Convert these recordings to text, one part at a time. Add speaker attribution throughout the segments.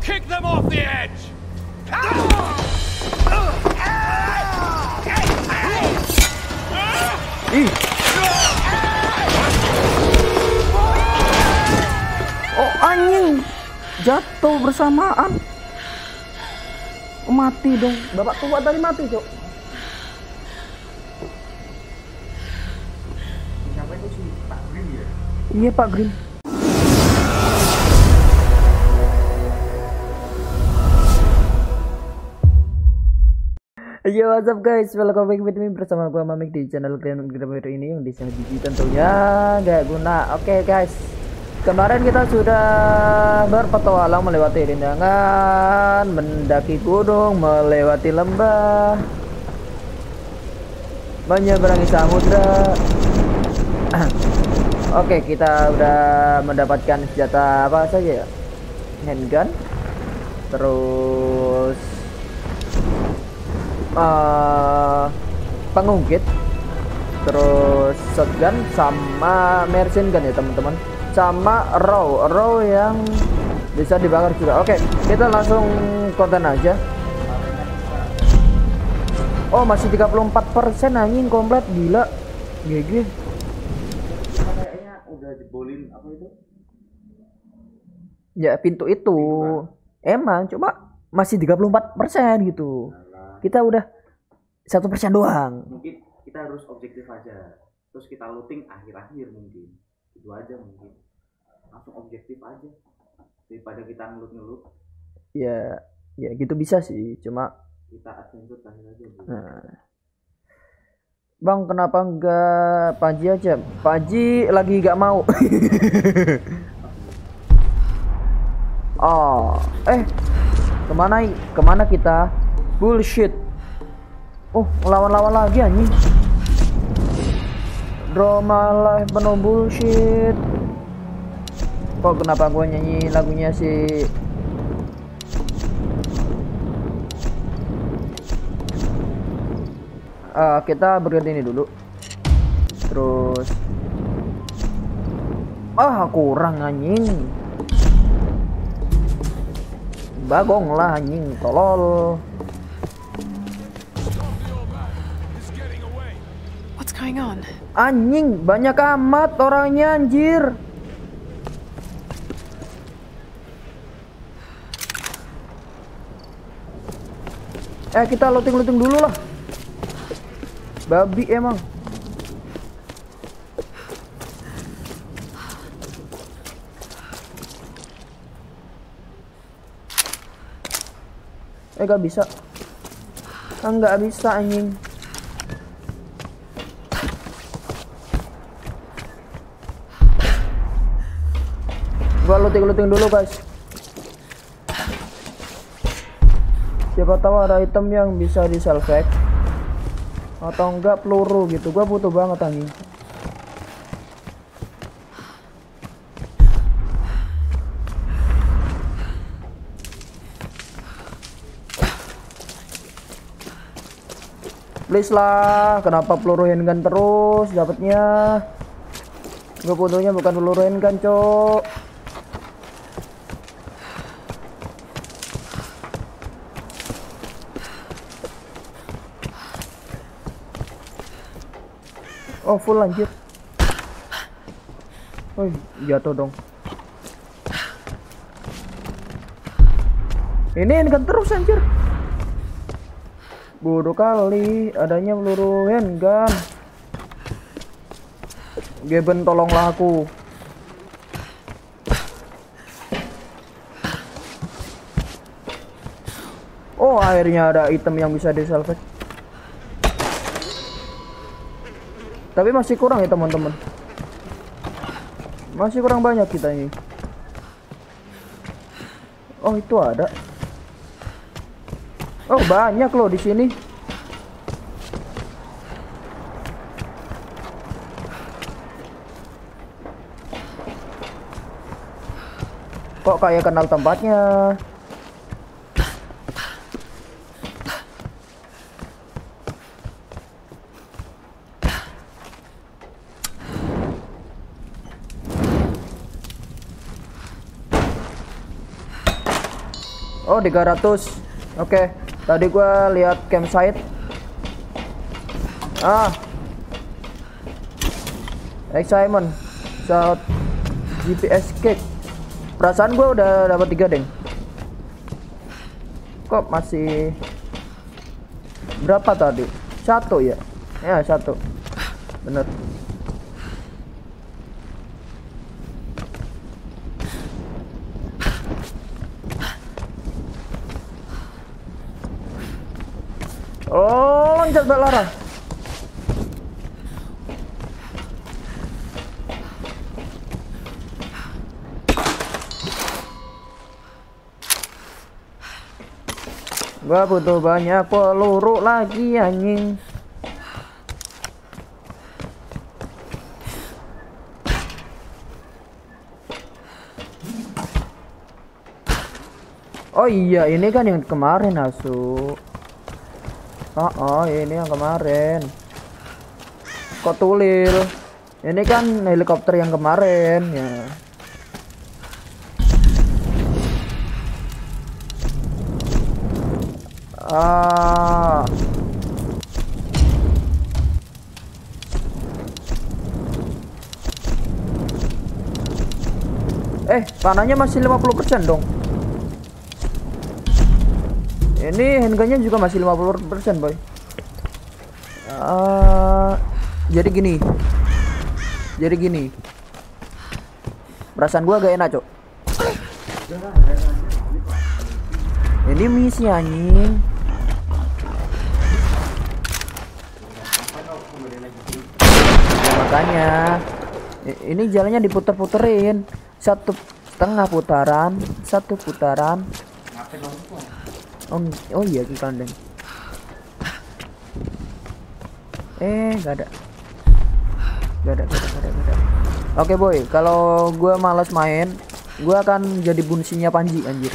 Speaker 1: Kick them off the edge.
Speaker 2: Ih. Oh anjing, jatuh bersamaan. Oh, mati dong. Bapak tua tadi mati, Cok.
Speaker 3: Siapa itu sih? Pak Green ya?
Speaker 2: Iya, Pak Green. Yo, what's up guys, welcome back with me bersama gua Mamik di channel Grand Creator ini yang desain gigi tentunya gak guna. Oke guys, kemarin kita sudah berpetualang melewati rintangan, mendaki gunung, melewati lembah, menyeberangi samudra. Oke, kita udah mendapatkan senjata apa saja ya? Handgun, terus pengungkit, terus shotgun sama machine gun ya teman-teman, sama raw yang bisa dibakar juga. Oke, kita langsung konten aja. Oh, masih 34% anjing, komplit, gila. GG.
Speaker 3: Kayaknya udah jebolin apa itu?
Speaker 2: Ya pintu itu emang cuma masih 34% gitu. Kita udah 1% doang.
Speaker 3: Mungkin kita harus objektif aja. Terus kita looting akhir-akhir mungkin. Itu aja mungkin. Langsung objektif aja. Daripada kita ngelut-ngelut.
Speaker 2: Ya gitu bisa sih. Cuma
Speaker 3: kita adventure akhir aja.
Speaker 2: Nah. Bang, kenapa enggak Panji aja? Panji lagi gak mau. Oh, kemana kita? Bullshit. Oh, lawan lagi anjing. Drama live penuh bullshit. Kok kenapa gue nyanyi lagunya sih? Kita berganti ini dulu. Terus kurang anjing. Bagong lah anjing, tolol.
Speaker 4: What's going on?
Speaker 2: Anjing, banyak amat orangnya anjir. Kita looting dulu lah. Babi emang. Gak bisa. Nggak bisa anjing. Gua looting dulu guys. Siapa tahu ada item yang bisa di salvage atau enggak peluru gitu. Gua butuh banget anjing. Please lah, kenapa peluru handgun terus dapatnya? Gue butuhnya bukan peluru handgun, cok. Oh, full anjir. Oh, jatuh dong. Ini handgun terus anjir. Bodoh kali, adanya peluru handgun. Geben, tolonglah aku. Oh, akhirnya ada item yang bisa disalvage. Tapi masih kurang ya teman-teman. Masih kurang banyak kita ini. Oh, itu ada. Oh, banyak loh di sini. Kok kayak kenal tempatnya. Oh 300. Oke, tadi gua lihat campsite. Excitement saat GPS cake. Perasaan gua udah dapat 3 deng. Kok masih berapa tadi? 1 ya? Ya 1. Bener. Oh, loncat Lara. Gua butuh banyak peluru lagi anjing. Oh iya, ini kan yang kemarin asu. Oh, ini yang kemarin. Kok tulil? Ini kan helikopter yang kemarin ya. Panahnya masih 50% dong. Ini handgunnya juga masih 50%, boy. Jadi gini. Perasaan gua agak enak, Cok. Ini misi anjing. Ya, makanya ini jalannya diputer-puterin. 1,5 putaran, 1 putaran. Oh iya ki kandeng. Gak ada. Oke boy, kalau gue malas main, gue akan jadi bunsinya Panji anjir.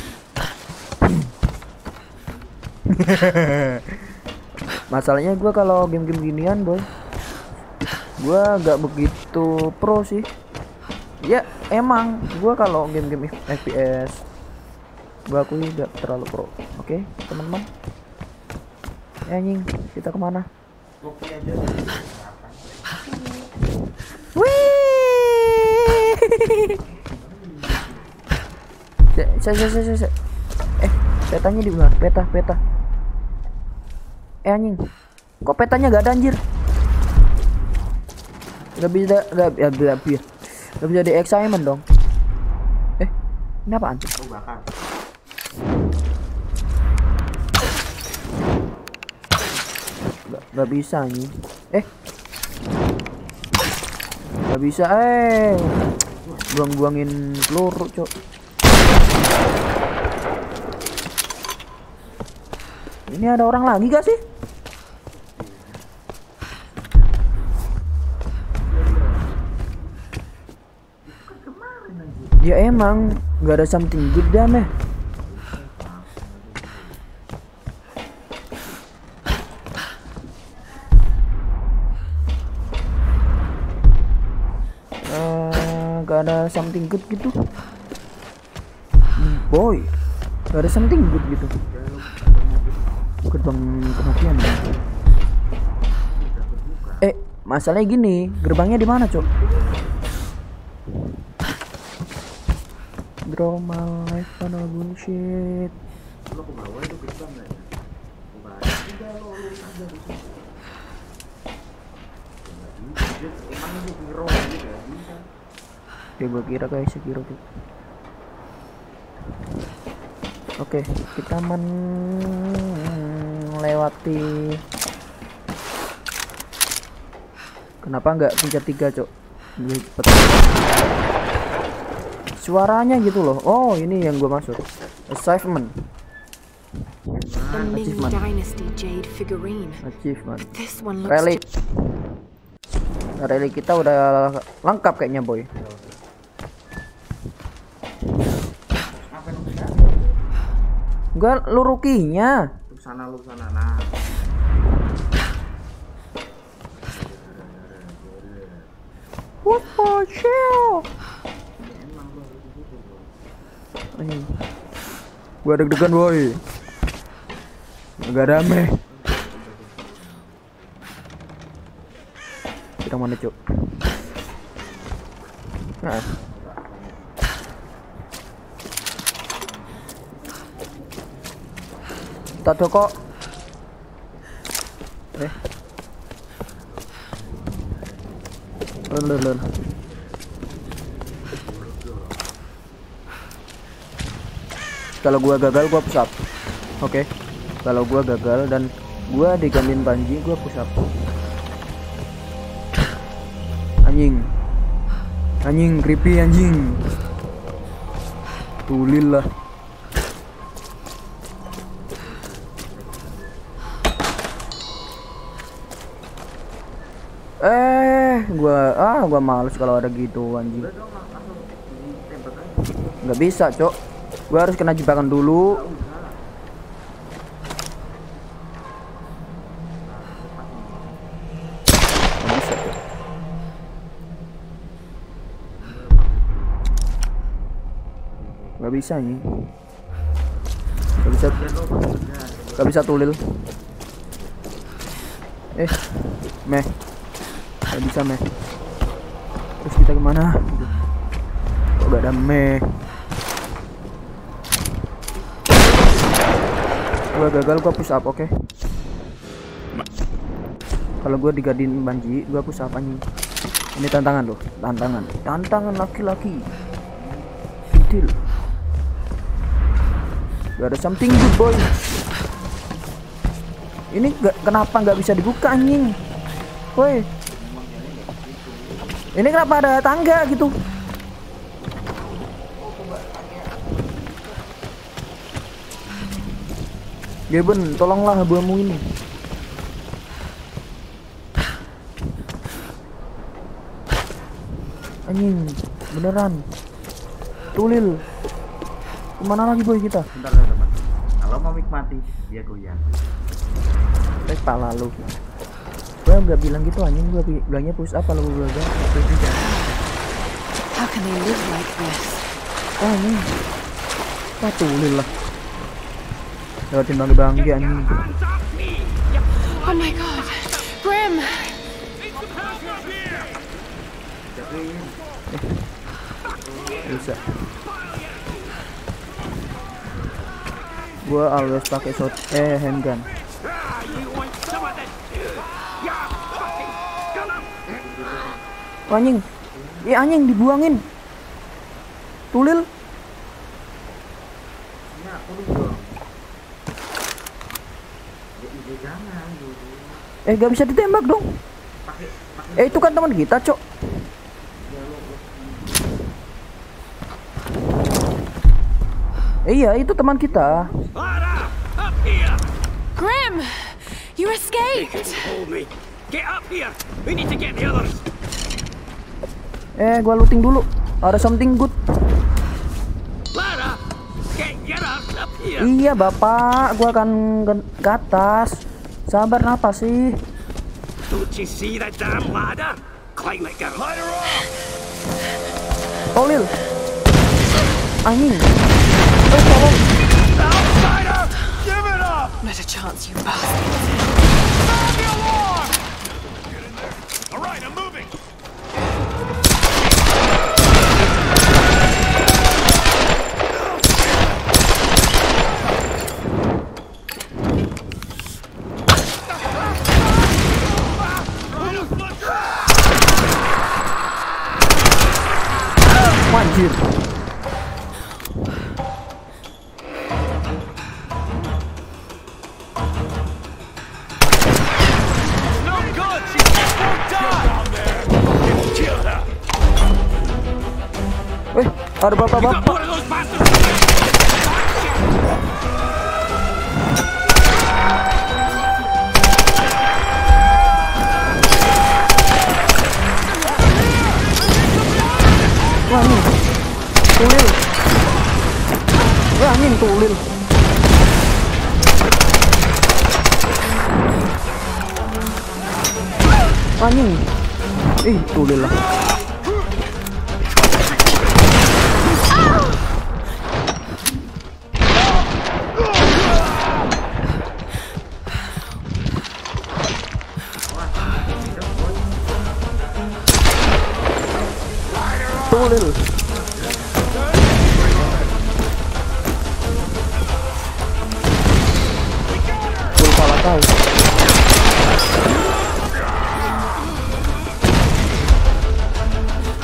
Speaker 2: Masalahnya gue kalau game-game ginian boy, gue gak begitu pro sih. Ya emang gue kalau game-game FPS gue akui gak terlalu pro. Oke teman-teman, anjing kita kemana? Wih. Petanya di mana? Peta. Anjing, kok petanya gak ada anjir? Gak bisa di excitement dong. Ini apaan? Gak bisa nih. Gak bisa. Buang-buangin peluru, Cok. Ini ada orang lagi gak sih? Ya emang gak ada something good dan gak ada something good gitu boy, gak ada something good gitu. Gerbang kematian. Masalahnya gini, gerbangnya di mana, Cok? Draw my life on a bullshit.
Speaker 3: Lo ke bawah itu gerbang ya? Emang itu hero gitu ya? Bisa.
Speaker 2: Ya gua kira kayak Sekiro tuh. Oke, kita melewati. Kenapa nggak pencet 3, Cok? Cepet. Suaranya gitu loh. Oh, ini yang gua maksud. Achievement. Achievement. Relic. Relic kita udah lengkap kayaknya, boy. Enggak, lu rukinya.
Speaker 3: Lu sana nah.
Speaker 2: What for chill? Gua deg-degan boy. Agak rame. Kita mana cuk? Nah. Tak ada kok. Lol. Kalau gua gagal gua push up. Oke. Kalau gua gagal dan gua digantiin Panji, gua push up. Anjing creepy anjing. Tulil lah. Gua males kalau ada gitu anjing. Nggak bisa, Cok. Gua harus kena jebakan dulu. Nggak bisa, Cok. Nggak bisa anjing. Nggak bisa tulil. Meh. Gak bisa meh. Terus kita kemana? Kok gak ada meh? Gua gagal, gua push up, oke? Kalau gua digadin Banji, gua push up anjing. Ini tantangan loh, tantangan laki-laki. Until gak ada something good boy. Ini kenapa nggak bisa dibuka anjing? Woi. Ini kenapa ada tangga gitu? Geben, tolonglah buahmu ini. Anjing, beneran. Tulil. Kemana lagi boy kita?
Speaker 3: Bentar teman. Kalau mau mati, dia goyang.
Speaker 2: Tak lalu. Gue nggak bilang gitu anjing, gue bilangnya push up kalau gue gagal.
Speaker 1: How can they live like this?
Speaker 2: Anjing. Tulil lah. Lewatin bangga anjing.
Speaker 1: Oh my god, Grim!
Speaker 2: Bisa. Gua always pakai handgun. Anjing. Anjing dibuangin. Tulil. Gak bisa ditembak dong. Itu kan teman kita, Cok. Iya, itu teman kita.
Speaker 1: Grim! You escaped!
Speaker 4: Hold me. Get up here. We need to get the others.
Speaker 2: Gua looting dulu. Ada something good.
Speaker 4: Lara, get your ass up here.
Speaker 2: Iya, Bapak. Gua akan ke atas. Sabar napa sih?
Speaker 4: Don't you see that damn ladder? Climb it, girl. Ladder up.
Speaker 2: Tolil. Anjing. Tolong.
Speaker 4: Outsider, give it up.
Speaker 1: Not a chance, you bastard.
Speaker 4: Sound the alarm. Get in there. All right, I'm moving.
Speaker 2: Anjir.
Speaker 4: No good. She just won't die. Down there. Kill her.
Speaker 2: Ada
Speaker 4: You got
Speaker 2: bapak-bapak.
Speaker 4: more of those bastards.
Speaker 2: Wah, anjing. Tulil. Wah, anjing tulil. Anjing. Tulil lah.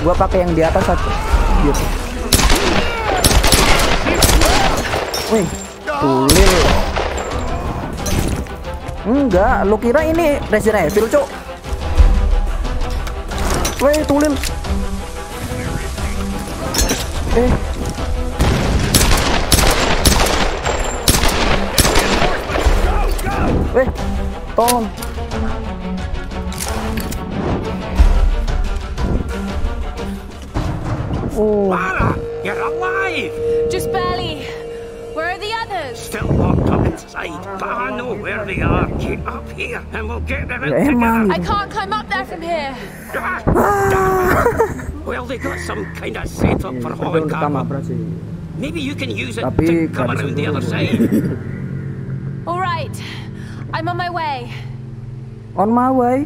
Speaker 2: Gua pakai yang di atas satu. Gitu. Wih, tulil. Enggak, lu kira ini Resident Evil, Cok? Wih, tulil. Wih, tolong. Oh.
Speaker 5: Lara, you're alive!
Speaker 1: Just barely. Where are the others?
Speaker 5: Still locked up inside, but I know where they are. Get up here and we'll get them out
Speaker 2: Ya emang.
Speaker 1: I can't climb up there from here.
Speaker 5: Well, they got some kind of setup for hauling cargo. Maybe you can use it
Speaker 2: Tapi
Speaker 5: to come around the other side.
Speaker 1: All right. I'm on my way.
Speaker 2: On my way.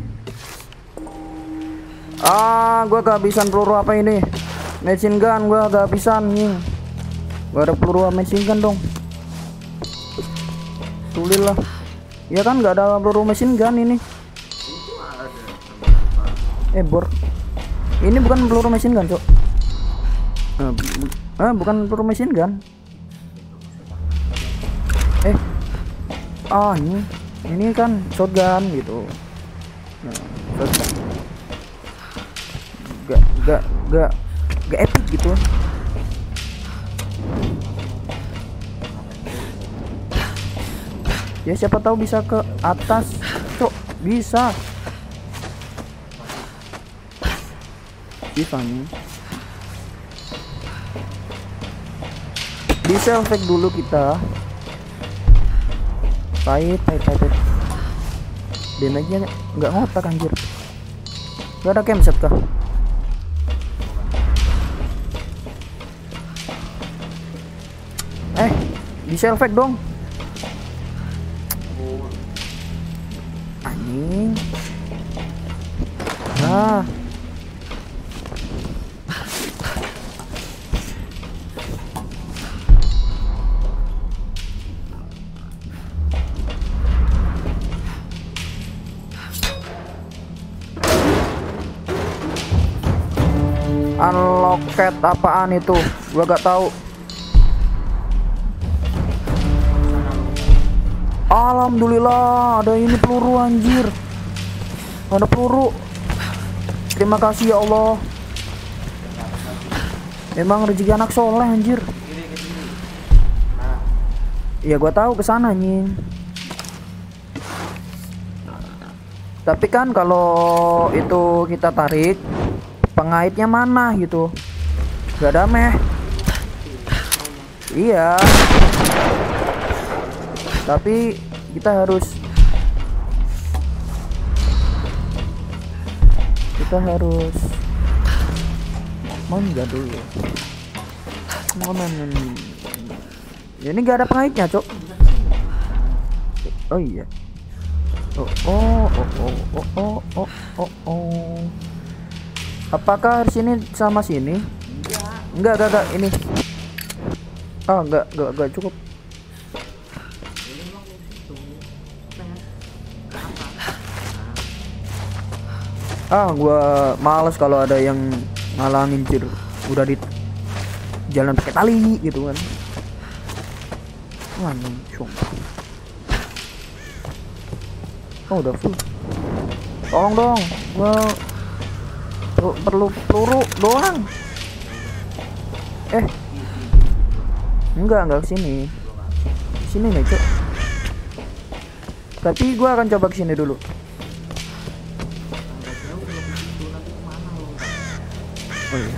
Speaker 2: Gua kehabisan peluru apa ini? Machine gun gua kehabisan nih. Gua ada peluru machine gun dong. Tulil lah. Ya kan nggak ada peluru machine gun ini. Bor. Ini bukan peluru machine gun, Cok. Bukan peluru machine gun. Ini kan shotgun gitu. Nah, shotgun. Gak epic gitu. Ya siapa tahu bisa ke atas, Cok. Bisa nih. Di self-fake dulu kita. Pahit. Damage-nya nggak ngotak anjir. Gak ada campset kah? Di self-fake dong. Anjing. Nah. Unlocket apaan itu? Gua gak tahu. Alhamdulillah ada ini peluru anjir. Ada peluru. Terima kasih ya Allah. Emang rezeki anak soleh anjir. Ya gua tahu kesana nying. Tapi kan kalau itu kita tarik, pengaitnya mana gitu. Gak ada meh. Iya. Tapi kita harus manja dulu. Ya, ini gak ada pengaitnya, Cok. Oh iya. Apakah sini sama sini? Enggak ini. Enggak cukup. Gua males kalau ada yang ngalangin cir. Udah di jalan pakai tali gitu kan. Wah, sumpah. Udah full. Tolong dong, gua perlu peluru doang. Enggak kesini. Sini nih, Cok. Tapi gua akan coba kesini dulu. Oh iya.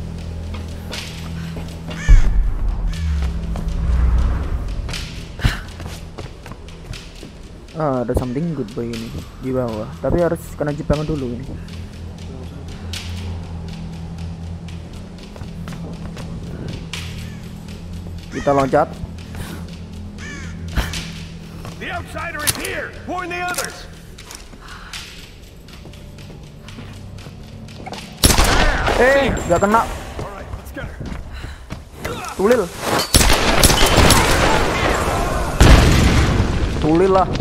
Speaker 2: Ada something good boy ini di bawah. Tapi harus kena jepangan dulu ini. Kita loncat.
Speaker 4: The outsider is here. Warn the others.
Speaker 2: Gak kena. Tulil lah.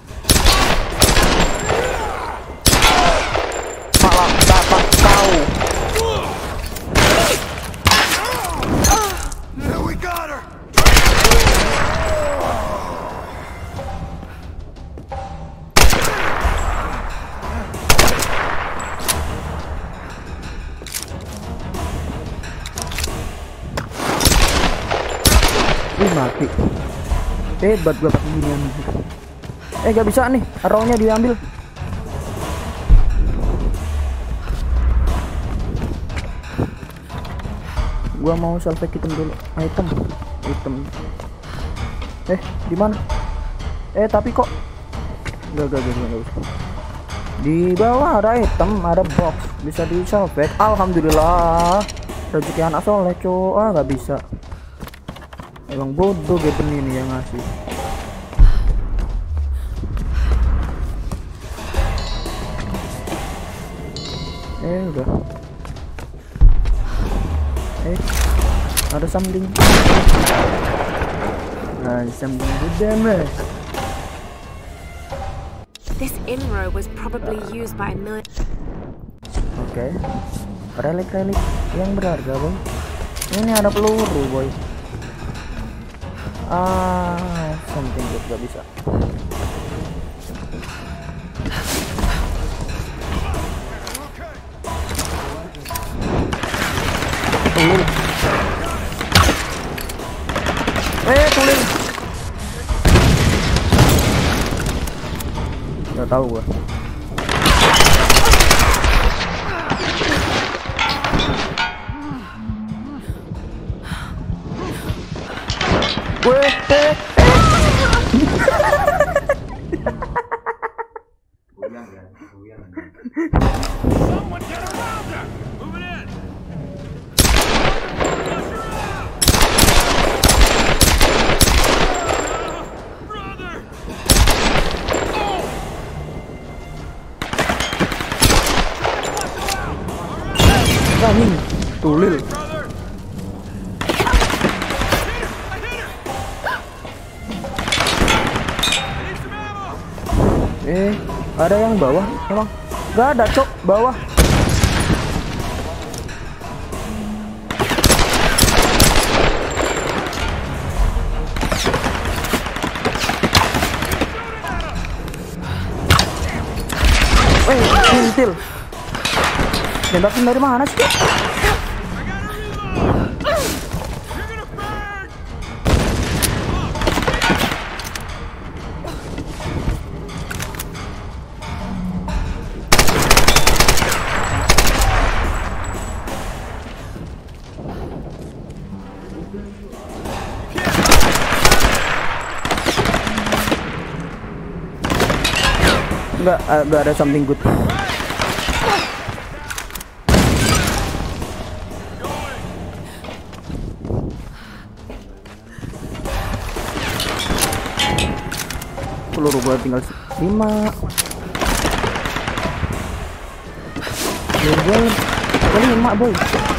Speaker 2: Malah dapat kau. Mati. Hebat gua pakai ginian. Gak bisa nih, arrownya diambil. Gua mau salvage item dulu. Item. Di mana? Tapi kok Gak usah. Di bawah ada item, ada box, bisa di salvage. Alhamdulillah. Rezeki anak soleh, gak bisa. Emang bodoh game ini yang ngasih. Udah. Ada something. Something good damage.
Speaker 1: This inro was probably used by a million.
Speaker 2: Oke. Relik yang berharga, boy. Ini ada peluru, boy. Something good gak bisa. Tulis. Gak tahu gua.
Speaker 4: Someone get around her! Moving in! Brother!
Speaker 2: Kambing, tulil. Ada yang bawah emang? Gak ada, cok, bawah. Kintil. Tembakin dari mana sih? Enggak ada something good. Peluru gua tinggal 5. Gua 5, boy.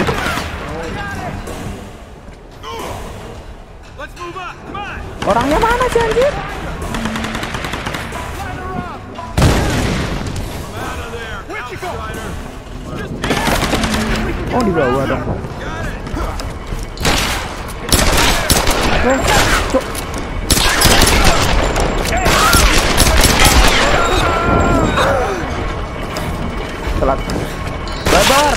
Speaker 2: Orangnya mana sih, anjir? Oh, di bawah dong. Cok. Telat. Babar.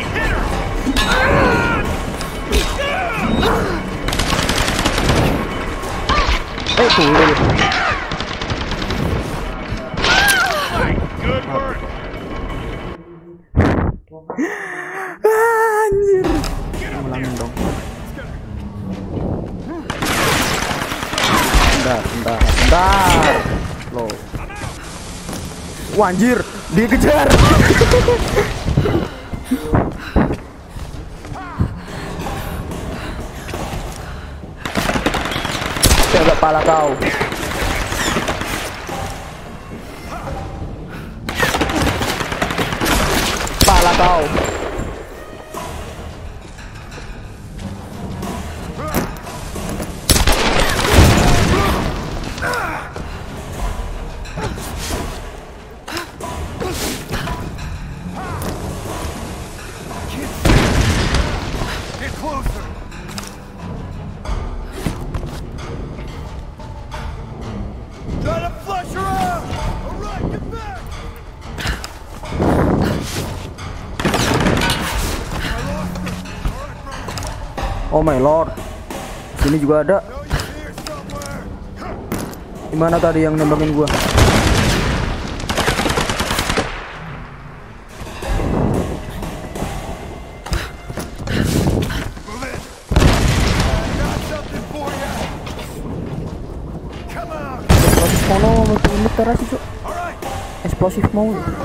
Speaker 2: Tulil. Anjir. Ulangin dong. Bentar. Loh. Wah, anjir, dikejar. Coba pala kau. Pala kau.
Speaker 4: Get closer! Try to flush her out! Alright, get back!
Speaker 2: Oh my lord. Sini juga ada. Gimana tadi yang nembakin gua? Explosive mau muter aja cuk. Explosive mau.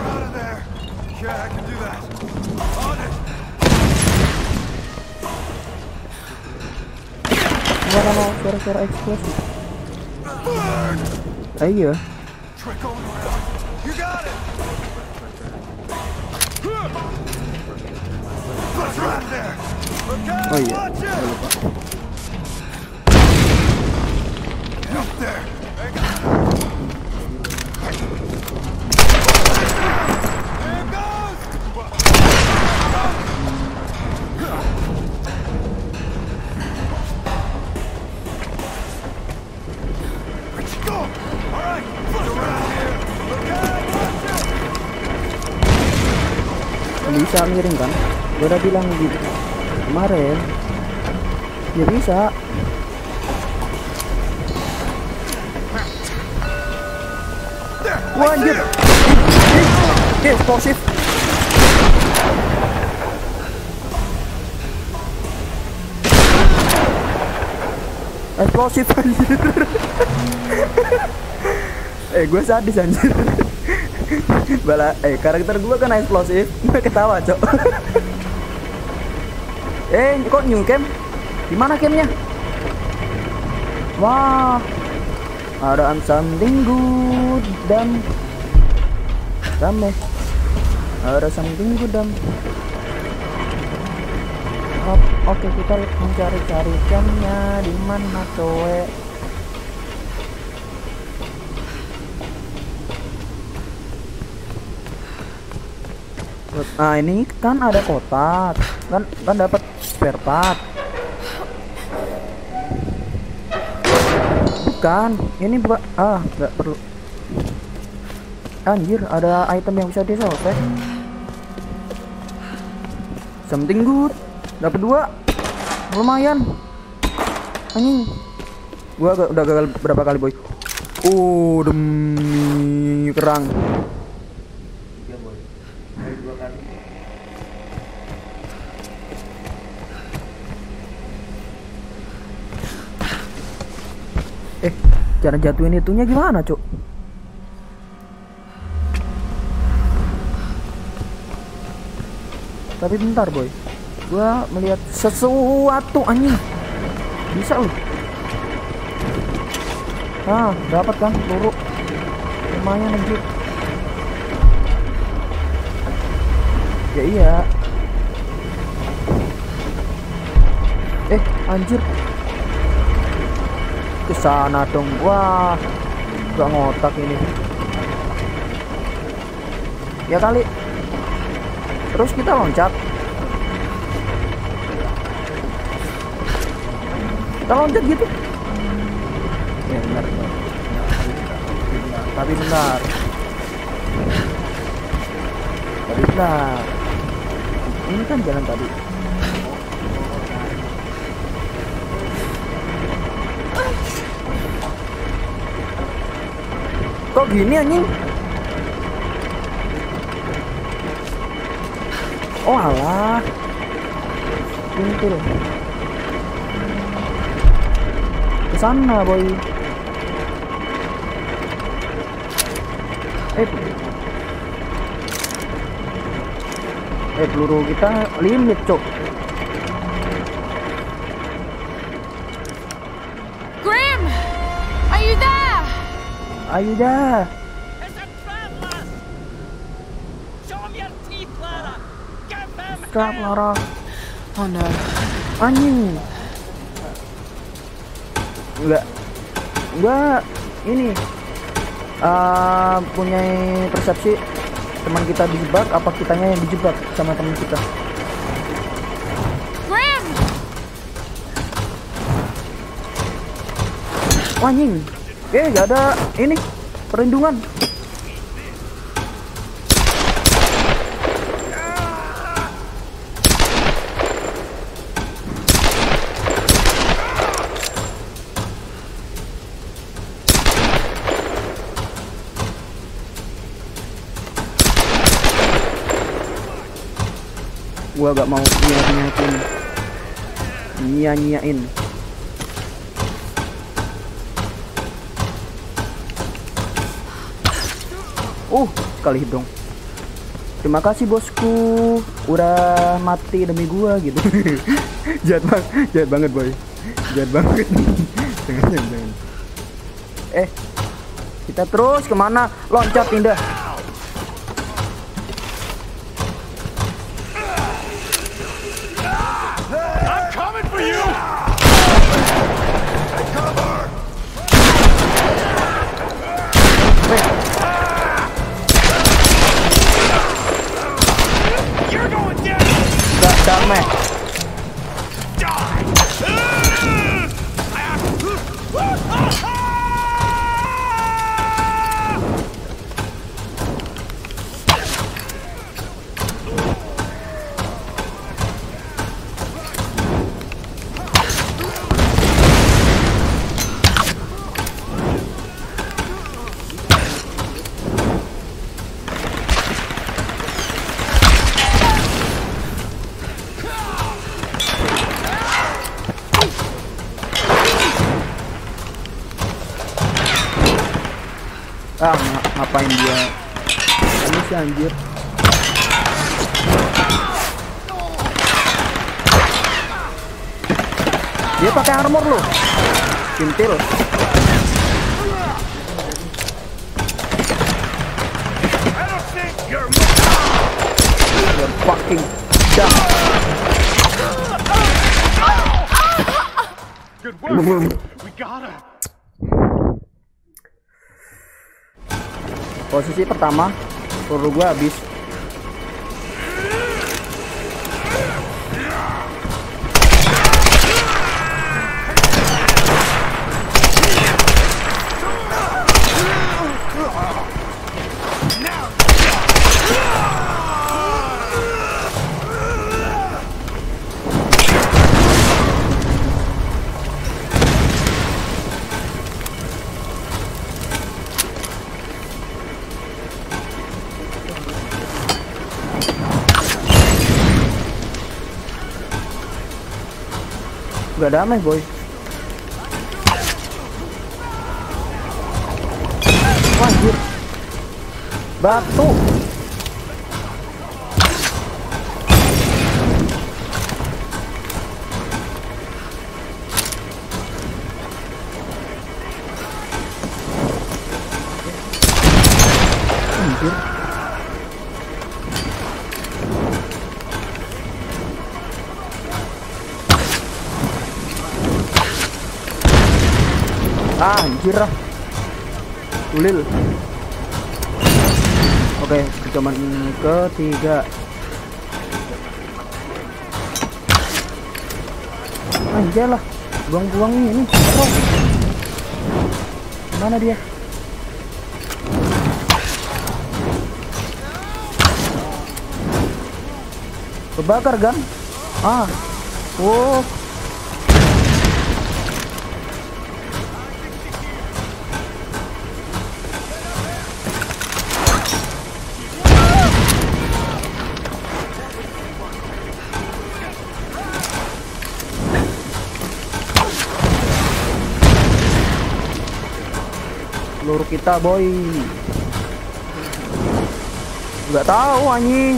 Speaker 2: Mana suara-suara eksplosif? Iya. Oh iya. Bisa ngirim kan? Gue udah bilang gitu kemarin. Ya bisa. Wah anjir. Eksplosif. Eksplosif anjir. Gue sadis anjir. Karakter gue kan eksplosif. Gue ketawa cok. Kok new cam? Gimana camnya? Wah, ada something good dam. Ada something good dam. Oke, kita mencari-cari camnya di mana cowe. Nah ini kan ada kotak, kan dapat spare part. Bukan, ini bukan. Nggak perlu. Anjir, ada item yang bisa disobek. Something good, dapat 2, lumayan. Anjing, gua udah gagal berapa kali boy. Demi kerang. Cara jatuhin itunya gimana cuk? Tapi bentar boy, gua melihat sesuatu anjing. Bisa loh. Dapat kan peluru, lumayan anjir. Ya iya. Anjir, kesana dong. Wah, gak ngotak ini ya kali. Terus kita loncat gitu ya. Benar. Tapi benar, ini kan jalan tadi. Kok gini anjing? Oh alah, pintu loh. Kesana boy. Peluru kita limit cok.
Speaker 1: Grim, are you there?
Speaker 2: Ayo dah.
Speaker 5: It's a trap, lass! Show him your teeth, Lara! Give him
Speaker 2: Trap
Speaker 5: hell!
Speaker 2: Lara.
Speaker 1: Oh no.
Speaker 2: Anjing. Enggak ini punya persepsi teman kita dijebak apa kitanya yang dijebak sama teman kita.
Speaker 1: Grim!
Speaker 2: Anjing. Gak ada ini perlindungan. Gua gak mau nyanyain. Kali dong. Terima kasih bosku, udah mati demi gua gitu. jahat banget boy, jahat banget. jangan. Kita terus kemana? Loncat pindah.
Speaker 4: I'm coming for you! You're going down!
Speaker 2: Gak damai. Ngapain dia? Ini sih anjir. Dia pakai armor loh. Cintil. You're fucking dumb.
Speaker 4: Good work. We got him.
Speaker 2: Posisi pertama, peluru gua habis. Gak damai boy. Wah, anjir. Batu. Anjir. Anjir lah. Ulil. Oke, cuman ketiga. Anjir lah. Buang-buang ini. Oh. Mana dia? Kebakar kan? Oh. Peluru kita boy. Nggak tahu anjing.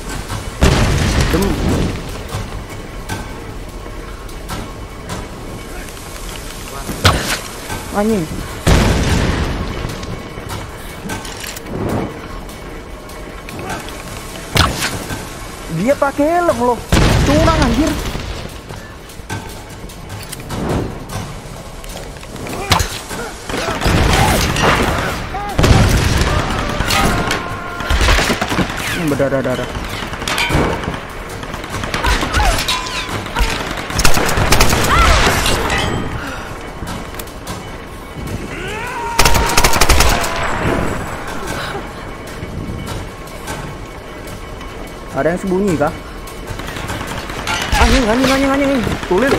Speaker 2: Anjing. Dia pakai helm loh. Curang anjir. Berdarah-darah. Ada yang sembunyi kah? Anjing. Tulil.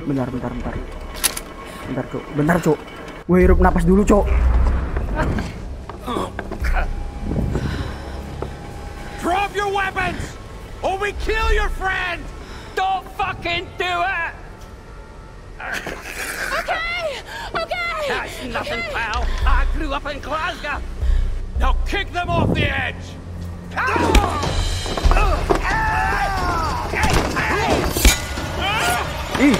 Speaker 2: Bentar, Cuk. Woi, hirup napas dulu, Cuk.
Speaker 4: Drop your weapons, or we kill your friend!
Speaker 5: Don't fucking do it!
Speaker 1: Okay!
Speaker 5: That's nothing, pal. I grew up in Glasgow.
Speaker 4: Now kick them off the edge!
Speaker 2: Ih.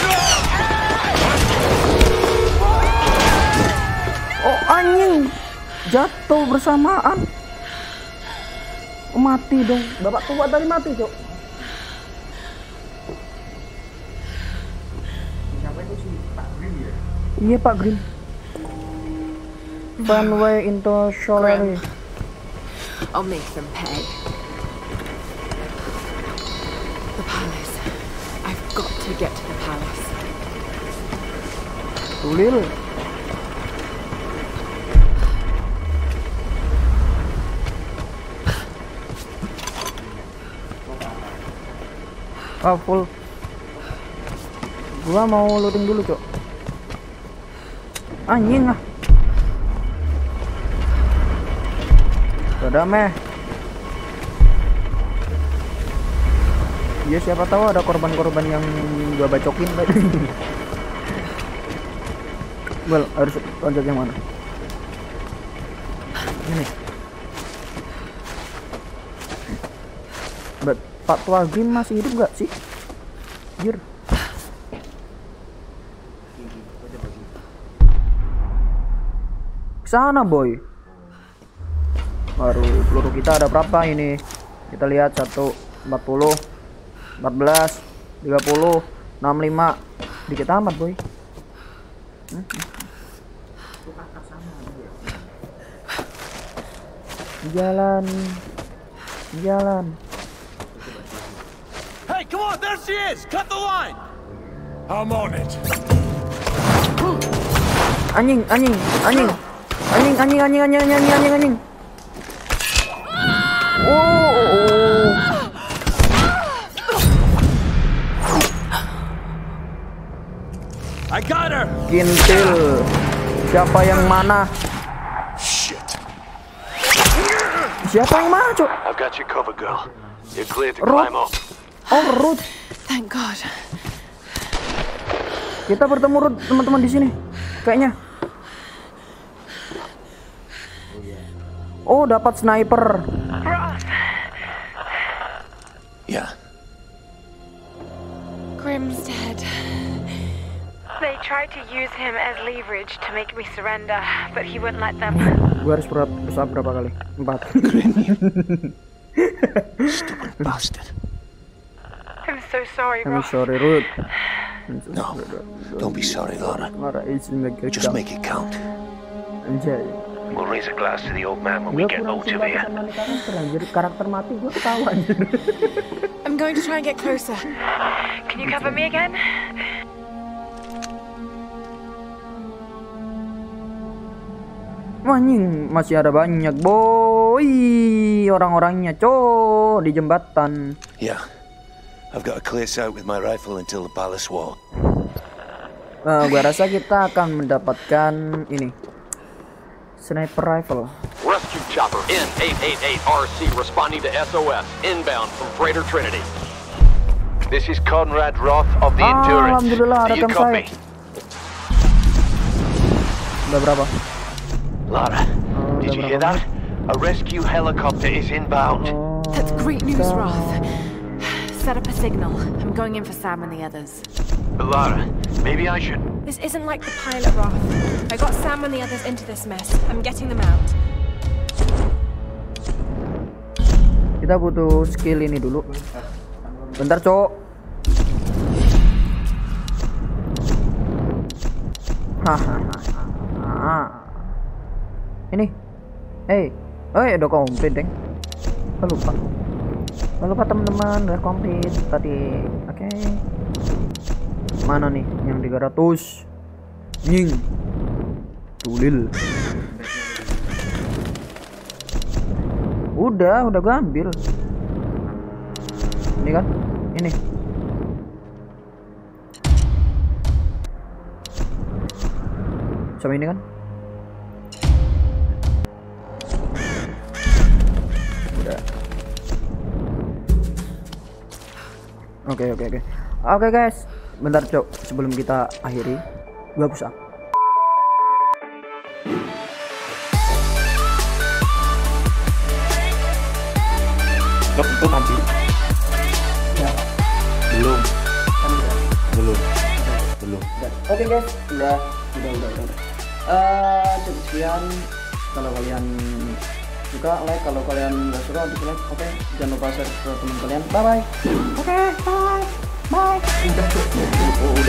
Speaker 2: Oh, anjing. Jatuh bersamaan. Mati dong. Bapak tua tadi mati, Cuk. Iya, Pak Green. Runway into Sholari.
Speaker 1: I'll make them pay. The palace. I've got to get to the palace.
Speaker 2: Tulil. Ah, full. Gua mau loading dulu, Cok. Anjing ah. Udah meh. Ya siapa tahu ada korban-korban yang gua bacokin tadi. Well, harus loncat yang mana? Ini. Pak Tua Grim masih hidup nggak sih? Jir. Sana boy. Baru peluru kita ada berapa ini? Kita lihat 1, 40, 14, 30, 65. Dikit amat boy. Jalan.
Speaker 4: Hey, come on, there she is! Cut the line! I'm on it.
Speaker 2: Anjing. Oh.
Speaker 4: I got her!
Speaker 2: Kintil. Siapa yang mana?
Speaker 4: Shit.
Speaker 2: Siapa yang mana, Cuk?
Speaker 6: I've got you covered, girl. You're clear to
Speaker 2: Ruth.
Speaker 6: climb up.
Speaker 2: Oh, Ruth.
Speaker 1: Thank God.
Speaker 2: Kita bertemu Ruth, teman-teman di sini. Kayaknya. Oh, dapat sniper.
Speaker 6: Yeah.
Speaker 1: Grim's dead.
Speaker 7: They tried to use him as leverage to make me surrender, but he wouldn't let them.
Speaker 2: Gue harus berusaha berapa kali? 4.
Speaker 6: Stupid bastard.
Speaker 7: I'm so sorry,
Speaker 2: I'm
Speaker 7: Ross.
Speaker 2: sorry, Ruth.
Speaker 6: No, don't be sorry, Laura.
Speaker 2: Laura,
Speaker 6: Just make it count.
Speaker 2: Anjay.
Speaker 6: We'll raise a glass to the old man when we
Speaker 2: Gue
Speaker 6: get
Speaker 2: kurang
Speaker 6: out of here.
Speaker 2: simpatisan sama karakter, anjir. Karakter mati gue ketawa anjir.
Speaker 1: I'm going to try and get closer.
Speaker 7: Can you cover me again?
Speaker 2: Anjing, masih ada banyak boy orang-orangnya, Cok, di jembatan.
Speaker 6: Yeah. I've got a clear sight with my rifle until the palace wall.
Speaker 2: Gua rasa kita akan mendapatkan ini. Sniper rifle.
Speaker 8: Rescue chopper N888RC responding to SOS inbound from Greater Trinity.
Speaker 6: This is Conrad Roth of the Endurance.
Speaker 2: Alhamdulillah,
Speaker 6: Do you
Speaker 2: rekan
Speaker 6: copy?
Speaker 2: saya. Udah berapa?
Speaker 6: Lara, did you hear that? A rescue helicopter is inbound.
Speaker 1: That's great news, Roth. Set up a signal. I'm going in for Sam and the others.
Speaker 6: Lara, maybe I should.
Speaker 9: This isn't like the pilot, Roth. I got Sam and the others into this mess. I'm getting them out.
Speaker 2: Kita butuh skill ini dulu. Bentar, Cok. Hahaha. Ini. Udah komplit, Deng. Lupa teman-teman, udah komplit tadi. Oke. Mana nih yang 300? Nying. Tulil. Udah gua ambil. Ini kan? Ini. sama ini kan. Udah. Oke guys, bentar cok, sebelum kita akhiri gua push up.
Speaker 3: Itu mati.
Speaker 2: Ya.
Speaker 3: Belum.
Speaker 2: Oke guys, udah. Cukup sekian. Kalau kalian suka like, kalau kalian nggak suka dislike. Oke, jangan lupa share ke teman kalian. Bye bye. Oke, bye.